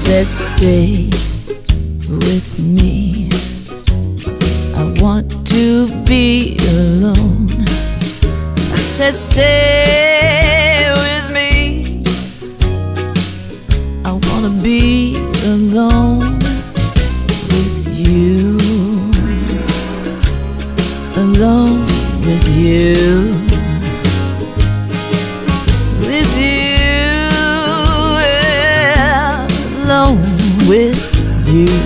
said stay with me. I want to be alone. I said stay with me. I wanna be alone with you. Alone with you. With you, yeah. Alone with you.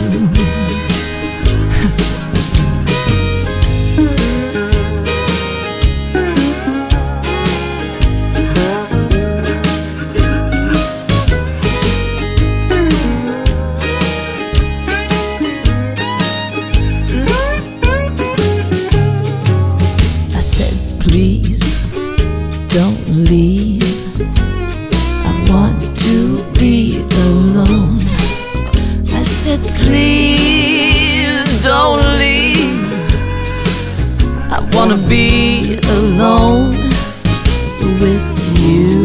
I said please don't leave. I want to be alone. I said please don't leave. I wanna be alone with you.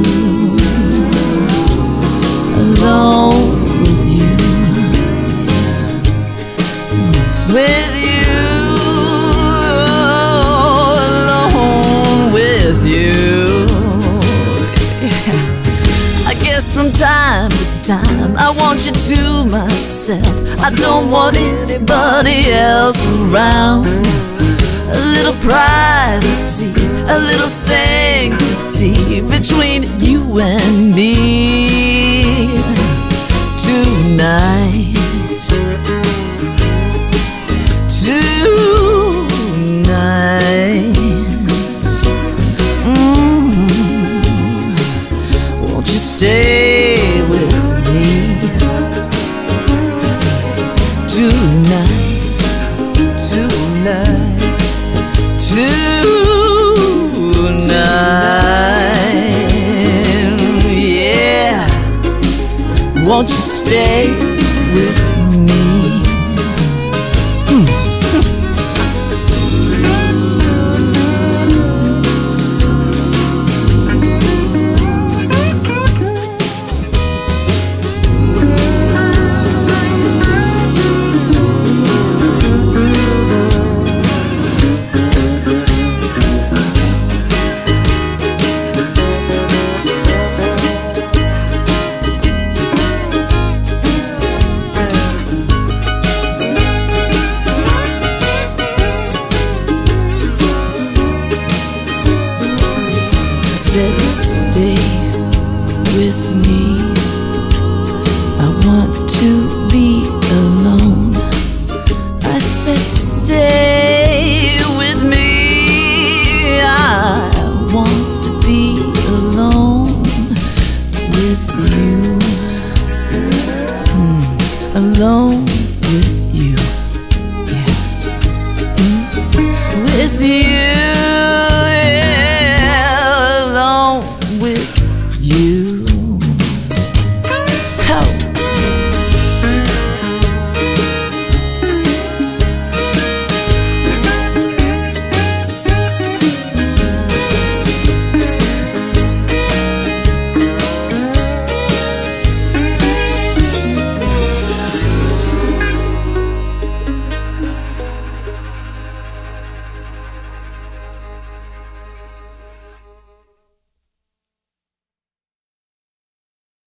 Alone with you. With you. Alone with you. I guess from time to time I want you to myself. I don't want anybody else around. A little privacy, a little sanctity between you and me. Tonight, won't you stay with me tonight, tonight, tonight, yeah. Won't you stay with me? Said stay with me. I want to be alone. I said stay with me. I want to be alone with you. Alone